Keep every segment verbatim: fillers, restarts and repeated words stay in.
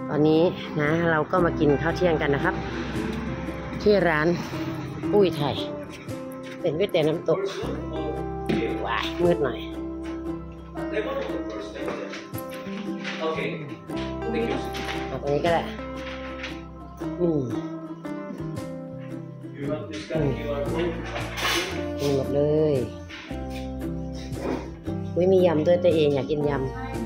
ตอนนี้นะเราก็มากินข้าวเที่ยงกันนะครับที่ร้านปุ้ยไทยเป็นก๋วยเตี๋ยวน้ำตกว้ายมืดหน่อยเอาตรงนี้ก็ได้อืมมีหมดเลยอุ้ยมียำด้วยตัวเองอยากกินยำ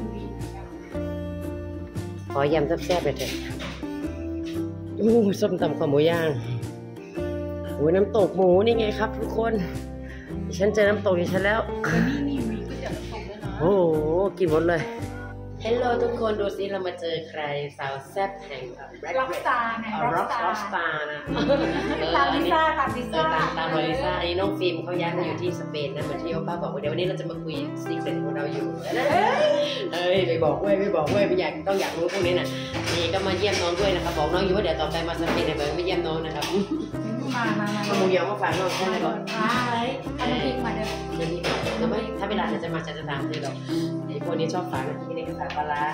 ขอยำแซ่บๆเลยเถอะอู้ส้มตำข้าวหมูย่างโอ้ยน้ำตกหมูนี่ไงครับทุกคนฉันเจอน้ำตกอยู่ฉันแล้วโอ้โหกินหมดเลยเฮลโลทุกคนดูสิเรามาเจอใครสาวแซ่บแห่งร็อกสตาร์นะร็อกสตาร์นะตามลิซ่าตามลิซ่าตามตามลิซ่าอันนี้น้องฟิล์มเขาย้ายมาอยู่ที่สเปนนะเหมือนที่โอป้าบอกว่าเดี๋ยววันนี้เราจะมาคุยซีเคร็ตของเราอยู่เอ้ยไปบอกเว้ยไปบอกเว้ยไม่อยากต้องอยากรู้พวกนี้น่ะนี่ก็มาเยี่ยมน้องด้วยนะครับบอกน้องอยู่ว่าเดี๋ยวต่อไปมาสเปนเนี่ยไม่เยี่ยมน้องนะครับมามามาหมูยอมาฝากน้องใช่ไหมก่อนใช่ทำพริกมาเด้อเดี๋ยวนี้แล้วไม่ถ้าเวลาจะมาจะจะตามเธอหรอกไอ้พวกนี้ชอบฝากนะที่นี่ก็ฝากปลาร้า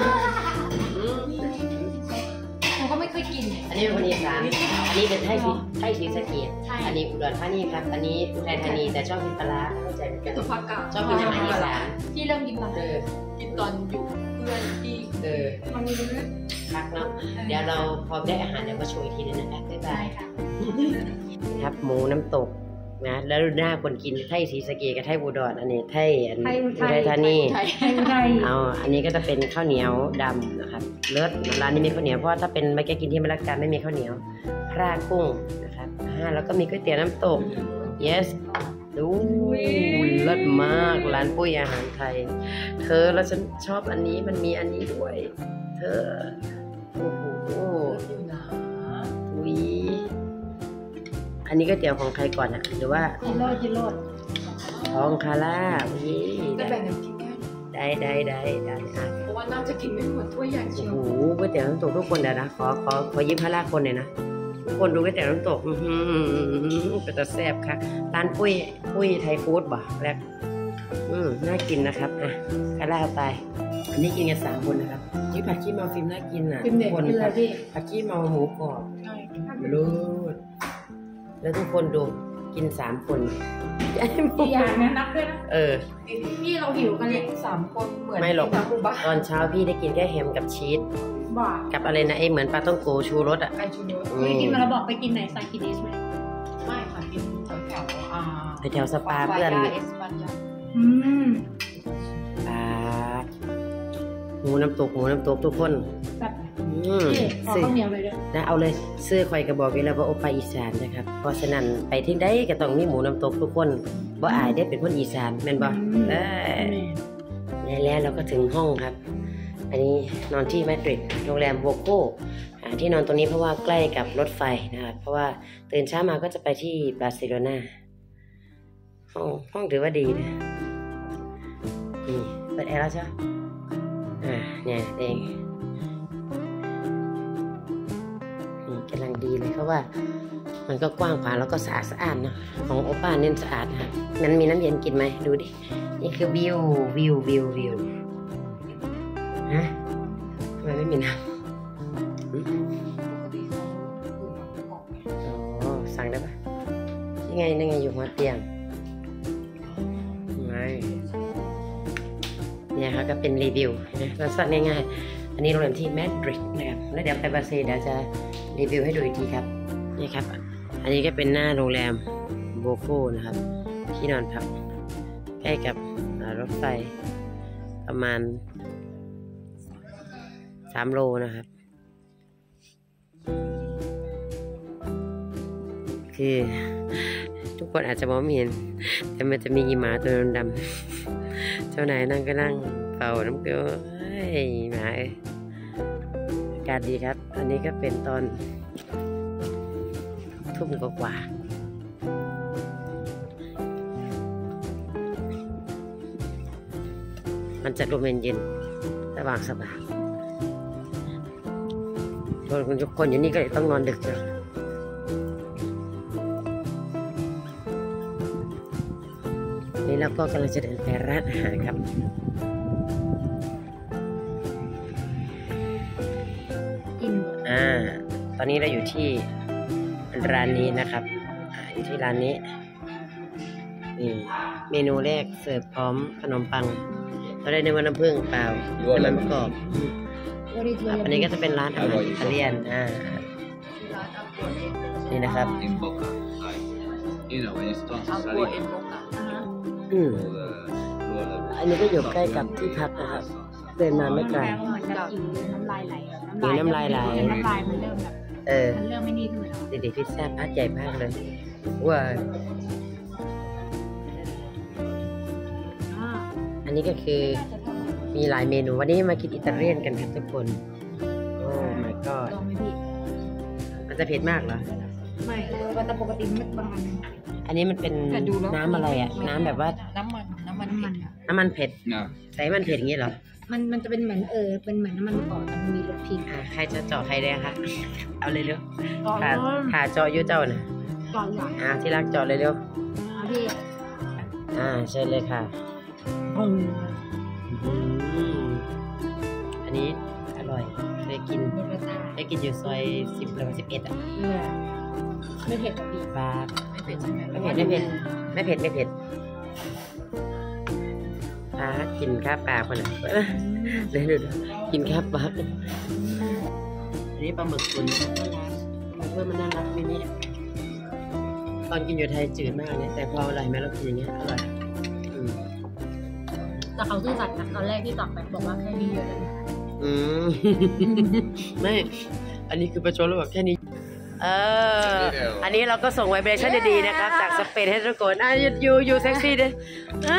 ผมก็ไม่เคยกินอันนี้เป็นคนอีสานอันนี้เป็นไทยไทยศรีสะเกษอันนี้อุดรธานีครับอันนี้อุทัยธานีแต่ชอบกินปลาร้าเข้าใจเหมือนกันชอบกินอาหารอีสานที่เริ่มกินตอนเออกินตอนอยู่เพื่อนที่เออมันมีพักเนาะเดี๋ยวเราพอได้อาหารเดี๋ยวมาโชว์อีกทีนึงนะคะบ๊ายบายครับหมูน้ำตกนะแล้วหน้าคนกินไทยศรีสะเกษกับไทยอุดรอันนี้ไทยอุทัยธานีเอาอันนี้ก็จะเป็นข้าวเหนียวดำนะครับเลิศร้านนี้มีข้าวเหนียวเพราะถ้าเป็นไม่แกกินที่มะละกาไม่มีข้าวเหนียวพร่ากุ้งนะครับอ่าแล้วก็มีก๋วยเตี๋ยวน้ำตก yes ดูเลิศมากร้านปุ้ยอาหารไทยเธอแล้วฉันชอบอันนี้มันมีอันนี้ด้วยเธอโอ้โหอุ้ยอันนี้ก๋วยเตี๋ยวของใครก่อนอะหรือว่าจิโร่จิโร่ของคาร่าอุ้ยได้แบ่งกันกินได้ได้ได้ได้อ่ะเพราะว่าน่าจะกินไม่หมดถ้วยใหญ่เชียวโอ้โหก๋วยเตี๋ยวน้ำตกทุกคนเดี๋ยวนะขอขอขอยิ้มคาร่าคนหน่อยนะทุกคนดูก๋วยเตี๋ยวน้ำตกอือหือเป็นตาแซ่บค่ะร้านปุ้ยปุ้ยไทยฟู้ดบ่แรกอืมน่ากินนะครับอ่ะคาร่าไปอันนี้กินกันสามคนนะครับที่ผัดขี้เมาฟิล์มน่ากินอ่ะทุกคนครับผัดขี้เมาหมูกรอบรูดแล้วทุกคนดูกินสามคนกี่อย่างนะนับด้วยนะเออพี่เราหิวกันเนี่ยสามคนเหมือนไม่หรอกตอนเช้าพี่ได้กินแค่แฮมกับชีสกับอะไรนะไอเหมือนปลาต้องโกชูรสอ่ะไอชูรสไปกินมาเราบอกไปกินไหนซากิเดสไหมไม่ค่ะกินแถวแถวอ่าแถวสปาเพื่อนอืมอ่าหมูน้ำตกหมูน้ำตกทุกคนอืมขอข้าวเหนียวเลยด้วยนะเอาเลยเสื้อควายกระบอกไว้แล้วว่าโอไปอีสานนะครับเพราะฉะนั้นไปที่ใดก็ต้องมีหมูน้ำตกทุกคนบ่อายได้เป็นคนอีสานแม่นบ่เออแล้วเราก็ถึงห้องครับอันนี้นอนที่มาดริดโรงแรมโวโก้ที่นอนตรงนี้เพราะว่าใกล้กับรถไฟนะครับเพราะว่าตื่นเช้ามาก็จะไปที่บาร์เซโลนาห้องห้องถือว่าดีนะนี่เปิดแอร์แล้วใช่ไหมอ่าเนี่ยเองนี่กำลังดีเลยเพราะว่ามันก็กว้างขวางแล้วก็สะอาดสะอาดเนาะของโอป้าเน้นสะอาดนะมันมีน้ำเย็นกินไหมดูดินี่คือวิววิววิววิวฮะทำไมไม่มีน้ำอ๋อสั่งได้ปะยังไงยังไงอยู่หัวเตียงไม่เนี่ยครับก็เป็นรีวิวนะเราสั้นง่ายๆอันนี้โรงแรมที่มาดริดนะครับแล้วเดี๋ยวไปบาร์เซเดี๋ยวจะรีวิวให้ดูอีกทีครับนี่ครับอันนี้ก็เป็นหน้าโรงแรมโบโก้นะครับที่นอนพักใกล้กับรถไฟประมาณสามโลนะครับคือทุกคนอาจจะมองไม่เห็นแต่มันจะมีอีหมาตัวดำเจ้านายนั่งก็นั่งเป่าน้ำเกลือเฮ้ยหมาเอ้ยอากาศดีครับอันนี้ก็เป็นตอนทุ่มกว่ามันจะลมเย็นๆสว่างสบายคนทุกคนอยู่นี่ก็เลยต้องนอนดึกเลยนี่เราก็กำลังจะเดินไปร้านอาหารครับอนนี้เราอยู่ที่ร้านนี้นะครับอ่าอยู่ที่ร้านนี้นี่เมนูแรกเสิร์ฟพร้อมขนมปังเราได้ในวันน้ำผึ้งเปล่าน้ำมันประกอบครับอันนี้ก็จะเป็นร้านอาหารอิตาเลียนอ่านี่นะครับ in bocca, sai? You know, when you start to เอา salire, บัวเอ็นโบกะอืม roll the- roll the- อันนี้ก็อยู่ใกล้กับที่พักนะครับเดินมาไม่ไกลแปลว่าเหมือนกับหิวน้ำลายไหลหิวน้ำลายไหลน้ำลายมันเริ่มแบบเออมันเริ่มไม่นี่ขึ้นแล้วเด็กๆพิซซ่าพัดใหญ่มากเลยว้าวอ่าอันนี้ก็คือมีหลายเมนูวันนี้มากินอิตาเลียนกันครับทุกคนโอ้ my god ลองไหมพี่มันจะเผ็ดมากเหรอไม่วันแต่ปกติมันบางอันอันนี้มันเป็นแต่ดูแล้วน้ำอะไรอ่ะ น้ำแบบว่าน้ำมันน้ำมันน้ำมันเผ็ดน้ำมันเผ็ด No. ใส่ให้มันเผ็ดอย่างนี้เหรอมันมันจะเป็นเหมือนเออเป็นเหมือนน้ำมันก่อนแต่มันมีรสพริกอ่าใครจะเจาะใครได้คะ เอาเลยเร็วก่อนขาขาเจาะอยุ่เจ้าน่ะก่อนหลังอ่าที่รักเจาะเลยเร็วอ่ะพี่อ่าเชิญเลยค่ะอืมอืมอันนี้อร่อยเคยกินมีรสชาติได้กินอยู่ซอยสิบหรือสิบเอ็ดอ่ะเออไม่เผ็ดกับพี่ปลาไม่เผ็ดใช่ไหมไม่เผ็ดไม่เผ็ดไม่เผ็ดไม่เผ็ดปลากินข้าวปลาคนละเดี๋ยวเดี๋ยวกินข้าวปลาอันนี้ปลาหมึกตุ๋นเพื่อนมันน่ารักมินิตอนกินอยู่ไทยจืดมากเนี่ยแต่พออร่อยไหมเรากินอย่างเงี้ยอร่อยอืมแต่เขาซื่อสัตย์นะตอนแรกที่ตักไปบอกว่าแค่นี้เยอะเลยนะอืม ไม่ อันนี้คือประชดแล้วแบบแค่นี้ เออ อันนี้เราก็ส่งไวเบรชั่นดีๆนะครับ จากสเปนให้ทุกคนอ่ะยูยูเซ็กซี่ดิอ่ะ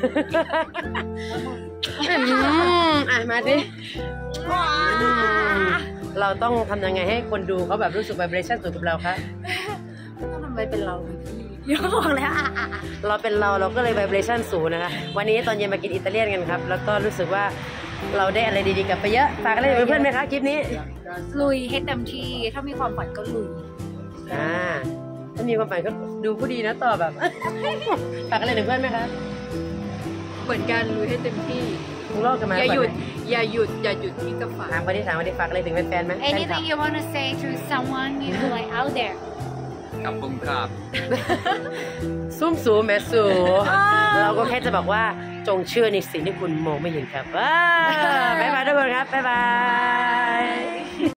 อืมอ่ะมาดิอืมเราต้องทำยังไงให้คนดูเขาแบบรู้สึกไวเบรชั่นสูงกับเราคะต้องทำไมเป็นเราเลยพี่เดี๋ยวบอกแล้วอ่ะอ่ะอ่ะเราเป็นเราเราก็เลยไวเบรชั่นสูงนะคะ วันนี้ตอนเย็นมากินอิตาเลียนกันครับ แล้วก็รู้สึกว่าเราได้อะไรดีๆกลับไปเยอะ ฝากอะไรถึงเพื่อนๆไหมคะคลิปนี้ลุยให้เต็มที่ถ้ามีความฝันก็ลุยอ่าถ้ามีความฝันก็ดูผู้ดีนะต่อแบบ ฝากอะไรถึงเพื่อนไหมคะเหมือนกันลุยให้เต็มที่ทุกรอบกันมาอย่าหยุดก่อนไหมอย่าหยุด อย่าหยุดที่จะฝันถามวันนี้ถามวันนี้ฝากอะไรถึงแฟนๆไหมแฟนคลับ Anything you want to say to someone you know like out there Kapung kap. ซุ่มสูแมสูเราก็แค่จะบอกว่าจงเชื่อในสิ่งที่คุณมองไม่เห็นครับว้าบ๊ายบายทุกคนครับ บ๊ายบาย